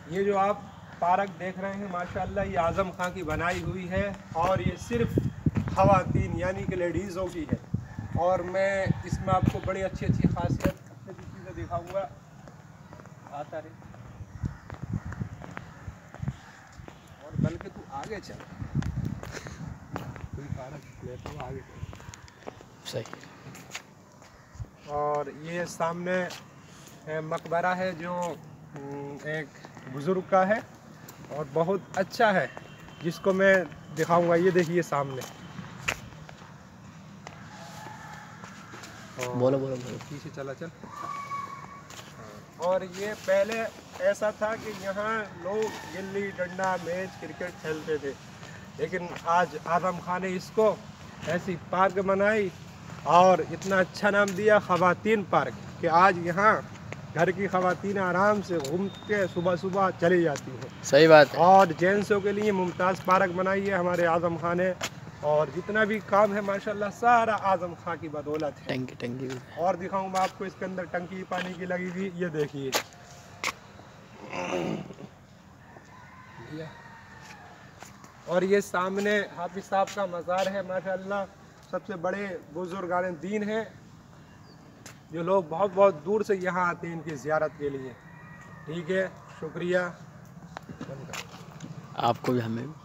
ये जो आप पार्क देख रहे हैं माशाल्लाह ये आज़म खां की बनाई हुई है और ये सिर्फ ख़वातीन यानी कि लेडीज़ों की है। और मैं इसमें आपको बड़ी अच्छी अच्छी खासियत अच्छी चीज़ें दिखाऊंगा। आता रहे और बल्कि तू आगे चल, कोई पार्क ले तो आगे चल। सही। और ये सामने मकबरा है जो एक बुज़ुर्ग का है और बहुत अच्छा है, जिसको मैं दिखाऊंगा। ये देखिए सामने, बोलो बोलो बोलो। पीछे चला चल। और ये पहले ऐसा था कि यहाँ लोग गिल्ली डंडा मैच क्रिकेट खेलते थे, लेकिन आज आज़म खान ने इसको ऐसी पार्क बनाई और इतना अच्छा नाम दिया ख़वातीन पार्क, कि आज यहाँ घर की ख़वातीन आराम से घूम के सुबह सुबह चली जाती हैं। सही बात है। और जेंट्सों के लिए मुमताज़ पार्क बनाई है हमारे आज़म खान ने। और जितना भी काम है माशाल्लाह सारा आज़म खां की बदौलत है। टंकी टंकी भी। और दिखाऊं मैं आपको, इसके अंदर टंकी पानी की लगी हुई, ये देखिए। और ये सामने हाफिज साहब का मज़ार है माशाल्लाह, सबसे बड़े बुजुर्गान दीन हैं, जो लोग बहुत बहुत दूर से यहाँ आते हैं इनकी ज़ियारत के लिए। ठीक है, शुक्रिया। आपको भी, हमें भी।